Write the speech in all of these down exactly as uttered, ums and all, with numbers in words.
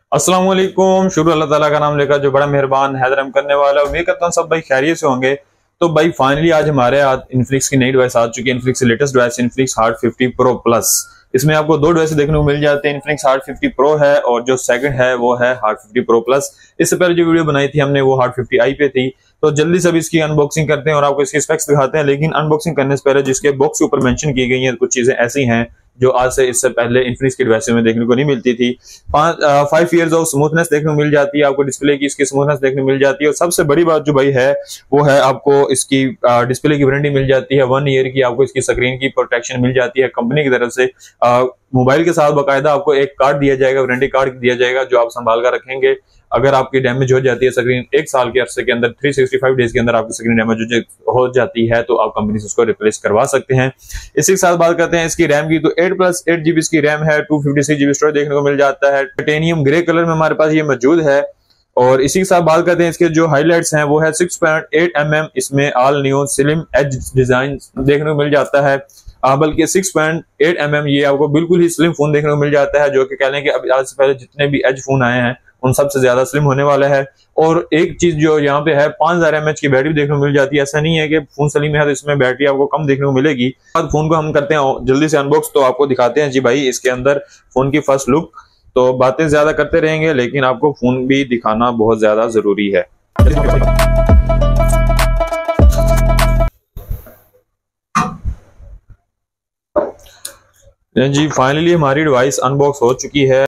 अस्सलाम वालेकुम। शुरू अल्लाह ताला का नाम लेकर जो बड़ा मेहरबान है रहम करने वाला। उम्मीद करता हूँ सब भाई खैरियत से होंगे। तो भाई फाइनली आज हमारे हाथ इन्फिनिक्स की नई डिवाइस आ चुकी है। इन्फिनिक्स की latest device Infinix Hot fifty pro plus. इसमें आपको दो डिवाइस देखने को मिल जाते हैं। इन्फिनिक्स हार्ट फिफ्टी प्रो है और जो सेकंड है वो है हार्ट फिफ्टी प्रो प्लस। इससे पहले जो वीडियो बनाई थी हमने वो हार्ट फिफ्टी आई पे थी। तो जल्दी से इसकी अनबॉक्सिंग करते हैं और आपको इसके स्पेक्स दिखाते हैं। लेकिन अनबॉक्सिंग करने से पहले जिसके बॉक्स के ऊपर मेंशन की गई है कुछ चीजें ऐसी हैं जो आज से इससे पहले इन्फिनिक्स की डिवाइस में देखने को नहीं मिलती थी। पांच फाइव इयर्स ऑफ स्मूथनेस देखने को मिल जाती है आपको। डिस्प्ले की इसकी स्मूथनेस देखने को मिल जाती है और सबसे बड़ी बात जो भाई है वो है आपको इसकी डिस्प्ले की वारंटी मिल जाती है। वन ईयर की आपको इसकी स्क्रीन की प्रोटेक्शन मिल जाती है कंपनी की तरफ से। मोबाइल के साथ बाकायदा आपको एक कार्ड दिया जाएगा, वारंटी कार्ड दिया जाएगा जो आप संभाल कर रखेंगे। अगर आपकी डैमेज हो जाती है स्क्रीन एक साल के अरसे के अंदर, थ्री सिक्सटी फाइव डेज के अंदर आपकी स्क्रीन डैमेज हो जाती है तो आप कंपनी से उसको रिप्लेस करवा सकते हैं। इसी के साथ बात करते हैं इसकी रैम की। तो एट प्लस एट जीबी की रैम है, two fifty six GB storage देखने को मिल जाता है। टाइटेनियम ग्रे कलर में हमारे पास ये मौजूद है। और इसी के साथ बात करते हैं इसके जो हाइलाइट्स हैं वो है six point eight M M इसमें all new slim edge design देखने को मिल जाता है। बल्कि six point eight M M ये आपको बिल्कुल ही स्लिम फोन देखने को मिल जाता है, जो कि कह लें कि अभी आज से पहले जितने भी एज फोन आए हैं उन सबसे ज्यादा स्लिम होने वाला है। और एक चीज जो यहाँ पे है, पांच हजार एमएच की बैटरी देखने को मिल जाती है। ऐसा नहीं है कि फोन स्लिम है तो इसमें बैटरी आपको कम देखने को मिलेगी। फोन को हम करते हैं जल्दी से अनबॉक्स, तो आपको दिखाते हैं जी भाई इसके अंदर फोन की फर्स्ट लुक। तो बातें ज्यादा करते रहेंगे लेकिन आपको फोन भी दिखाना बहुत ज्यादा जरूरी है। जी फाइनली हमारी डिवाइस अनबॉक्स हो चुकी है।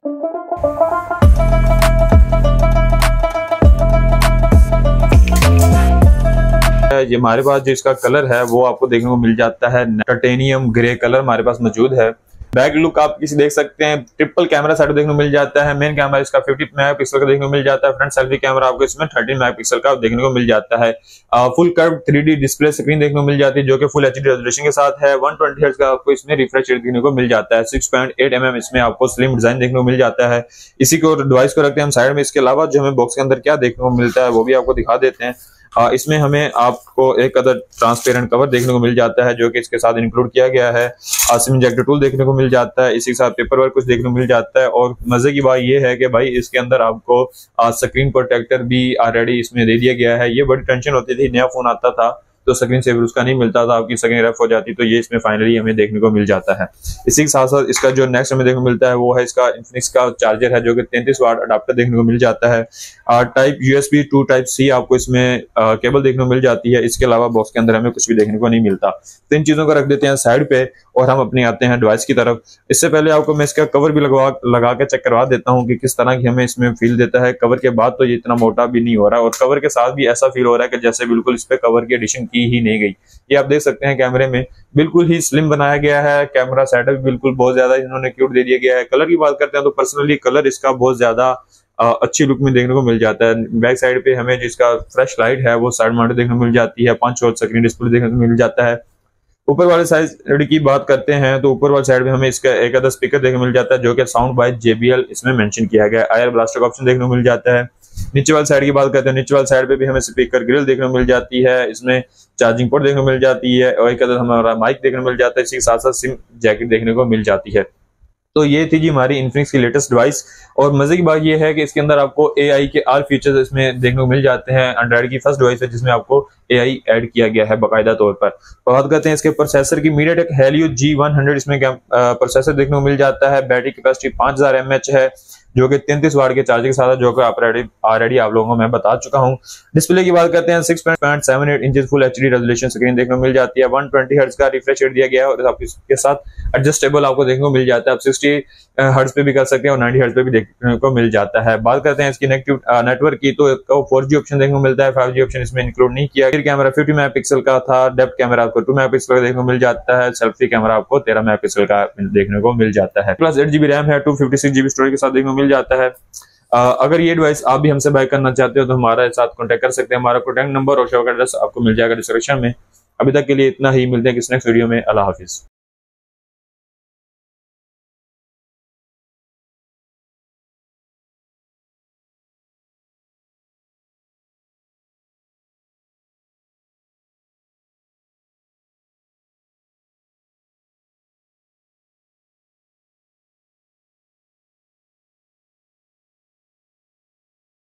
ये हमारे पास जो इसका कलर है वो आपको देखने को मिल जाता है टाइटेनियम ग्रे कलर हमारे पास मौजूद है। बैक लुक आप किसी देख सकते हैं, ट्रिपल कैमरा सेटअप देखने को मिल जाता है। मेन कैमरा इसका फिफ्टी मेगापिक्सल का देखने को मिल जाता है। फ्रंट सेल्फी कैमरा आपको इसमें थर्टीन मेगापिक्सल का देखने को मिल जाता है। Full curve three D display screen देखने को मिल जाती है जो कि फुल एचडी रेजोल्यूशन के साथ है। वन ट्वेंटी हर्ट्ज का आपको इसमें रिफ्रेश रेट देखने को मिल जाता है। Six point eight M M इसमें आपको स्लिम डिजाइन देखने को मिल जाता है। इसी को डिवाइस को रखते हैं हम साइड में। इसके अलावा जो हमें बॉक्स के अंदर क्या देखने को मिलता है वो भी आपको दिखा देते हैं। आ, इसमें हमें आपको एक अदर ट्रांसपेरेंट कवर देखने को मिल जाता है जो कि इसके साथ इंक्लूड किया गया है। सिम इंजेक्टर टूल देखने को मिल जाता है। इसी के साथ पेपर वर्क कुछ देखने को मिल जाता है। और मजे की बात यह है कि भाई इसके अंदर आपको स्क्रीन प्रोटेक्टर भी ऑलरेडी इसमें दे दिया गया है। ये बड़ी टेंशन होती थी, नया फोन आता था तो स्क्रीन सेवर उसका नहीं मिलता था, आपकी स्क्रीन रफ हो जाती, तो ये इसमें फाइनली हमें देखने को मिल जाता है। इसी के साथ साथ इसका जो नेक्स्ट हमें देखने को मिलता है वो है इसका इन्फिनिक्स का चार्जर है जो कि तैंतीस वाट अडाप्टर देखने को मिल जाता है। Type USB to type C आपको इसमें आ, केबल देखने को मिल जाती है। इसके अलावा बॉक्स के अंदर हमें कुछ भी देखने को नहीं मिलता। तो इन चीजों को रख देते हैं साइड पे और हम अपने आते हैं डिवाइस की तरफ। इससे पहले आपको मैं इसका कवर भी लगवा लगा के चेक करवा देता हूँ कि किस तरह की हमें इसमें फील देता है। कवर के बाद तो ये इतना मोटा भी नहीं हो रहा और कवर के साथ भी ऐसा फील हो रहा है कि जैसे बिल्कुल इस पे कवर की एडिशन की ही नहीं गई। ये आप देख सकते हैं कैमरे में बिल्कुल ही स्लिम बनाया गया है। कैमरा सेटअप बिल्कुल बहुत ज्यादा इन्होंने क्यूट दे दिया गया है। कलर की बात करते हैं तो पर्सनली कलर इसका बहुत ज्यादा अच्छी लुक में देखने को मिल जाता है। बैक साइड पे हमें जिसका फ्लैश लाइट है वो साइड माउंटेड देखने को मिल जाती है। पांच सौ स्क्रीन डिस्प्ले देखने को मिल जाता है। ऊपर वाले साइड की बात करते हैं तो ऊपर वाले साइड में हमें इसका एक आधा स्पीकर देखने को मिल जाता है जो कि साउंड बाय जेबीएल इसमें मेंशन किया गया है। आयर ब्लास्टर का ऑप्शन देखने को मिल जाता है। नीचे वाली साइड की बात करते हैं, नीचे वाली साइड पे भी हमें स्पीकर ग्रिल देखने को मिल जाती है। इसमें चार्जिंग पोर्ट देखने को मिल जाती है और एक अदर हमारा माइक देखने को मिल जाता है। इसी के साथ साथ सिम जैकेट देखने को मिल जाती है। तो ये थी जी हमारी इन्फिनिक्स की लेटेस्ट डिवाइस। और मजे की बात ये है कि इसके अंदर आपको एआई के ऑल फीचर्स इसमें देखने को मिल जाते हैं। एंड्रॉइड की फर्स्ट डिवाइस है जिसमें आपको एआई ऐड किया गया है बाकायदा तौर पर। बात करते हैं इसके प्रोसेसर की, MediaTek Helio G one hundred इसमें प्रोसेसर देखने को मिल जाता है। बैटरी कैपेसिटी पांच हजार एमएच है जो कि तैंतीस वाट के चार्जिंग के साथ है जो कि ऑलरेडी आप लोगों को मैं बता चुका हूं। डिस्प्ले की बात करते हैं, six point seven eight inch full HD resolution screen देखने को मिल जाती है। वन ट्वेंटी हर्ट्ज का रिफ्रेश रेट दिया गया है और इसके साथ एडजस्टेबल आपको देखने को मिल जाता है। आप सिक्सटी हर्ट्ज पे भी कर सकते हैं और नाइंटी हर्ट्ज पे भी देखने को मिल जाता है। बात करते हैं इसकी नेटवर्क की तो फोर जी ऑप्शन देखने को मिलता है, फाइव जी ऑप्शन इसमें इंक्लूड नहीं किया। कैमरा फिफ्टी मेगापिक्सल का था, डेप्थ कैमरा आपको टू मेगापिक्सल का देखने को मिल जाता है। सेल्फी कैमरा आपको तेरह मेगापिक्सल का देखने को मिल जाता है। प्लस एट जीबी रैम है, two fifty six GB storage के साथ देखने को मिल जाता है। Uh, अगर ये डिवाइस आप भी हमसे बाय करना चाहते हो तो हमारे साथ कांटेक्ट कर सकते हैं। हमारा कॉन्टैक्ट नंबर और शॉप एड्रेस आपको मिल जाएगा डिस्क्रिप्शन में। अभी तक के लिए इतना ही, मिलते हैं किसी नेक्स्ट वीडियो में। अल्लाह हाफिज।